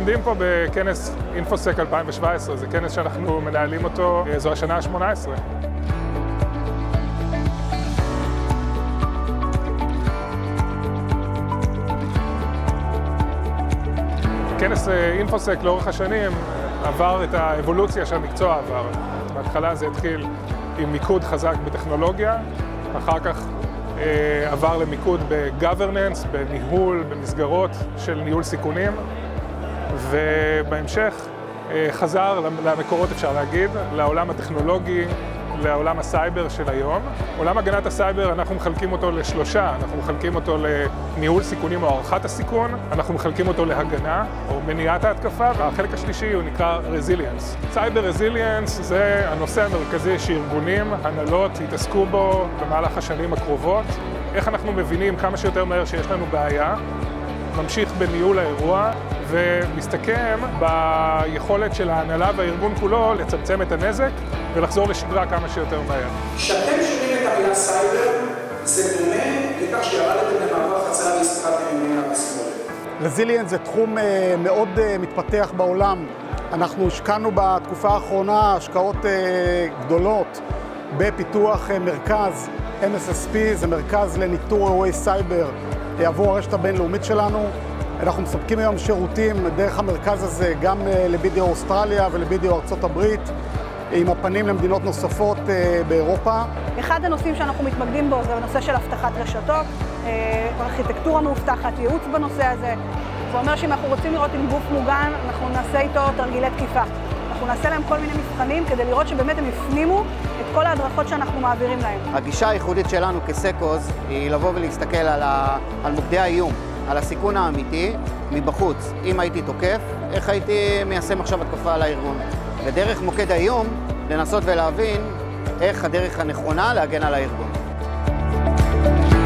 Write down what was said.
עומדים פה בכנס INFOSEC 2017, זה כנס שאנחנו מנהלים אותו, זו השנה ה-18. כנס INFOSEC לאורך השנים עבר את האבולוציה שהמקצוע עבר. בהתחלה זה התחיל עם מיקוד חזק בטכנולוגיה, אחר כך עבר למיקוד ב-governance, בניהול, במסגרות של ניהול סיכונים, ובהמשך חזר למקורות, אפשר להגיד, לעולם הטכנולוגי, לעולם הסייבר של היום. עולם הגנת הסייבר, אנחנו מחלקים אותו לשלושה. אנחנו מחלקים אותו לניהול סיכונים או הערכת הסיכון, אנחנו מחלקים אותו להגנה או מניעת ההתקפה, והחלק השלישי הוא נקרא Resilience. סייבר Resilience זה הנושא המרכזי שארגונים, הנהלות, יתעסקו בו במהלך השנים הקרובות. איך אנחנו מבינים כמה שיותר מהר שיש לנו בעיה, ממשיך בניהול האירוע ומסתכם ביכולת של ההנהלה והארגון כולו לצמצם את הנזק ולחזור לשגרה כמה שיותר מהר. כשאתם שומעים את המילה סייבר, זה דומה לכך שירדתם למעבר חצייה והסתכלתם ימינה ושמאלה. רזיליאנס זה תחום מאוד מתפתח בעולם. אנחנו השקענו בתקופה האחרונה השקעות גדולות בפיתוח מרכז MSSP, זה מרכז לניטור אירועי סייבר עבור הרשת הבינלאומית שלנו. אנחנו מספקים היום שירותים דרך המרכז הזה גם ל-BDO אוסטרליה ול-BDO ארצות הברית, עם הפנים למדינות נוספות באירופה. אחד הנושאים שאנחנו מתמקדים בו זה הנושא של הבטחת רשתות, ארכיטקטורה מאובטחת, ייעוץ בנושא הזה. זה אומר שאם אנחנו רוצים לראות עם גוף מוגן, אנחנו נעשה איתו תרגילי תקיפה. אנחנו נעשה להם כל מיני מבחנים כדי לראות שבאמת הם יפנימו את כל ההדרכות שאנחנו מעבירים להם. הגישה הייחודית שלנו כסקוז היא לבוא ולהסתכל על מוקדי האיום, על הסיכון האמיתי מבחוץ. אם הייתי תוקף, איך הייתי מיישם עכשיו התקפה על הארגון? ודרך מוקד האיום לנסות ולהבין איך הדרך הנכונה להגן על הארגון.